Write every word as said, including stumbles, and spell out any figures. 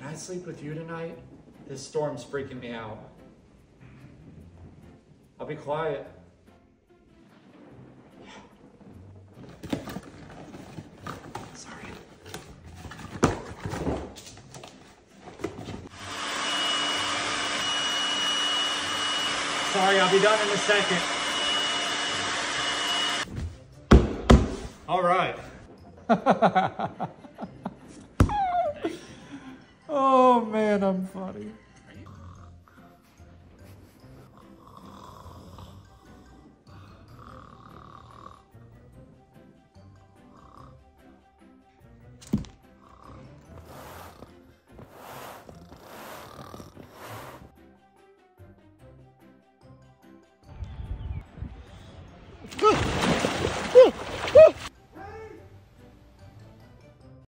I sleep with you tonight? This storm's freaking me out. I'll be quiet. Yeah. Sorry. Sorry, I'll be done in a second. All right. Oh man, I'm fine.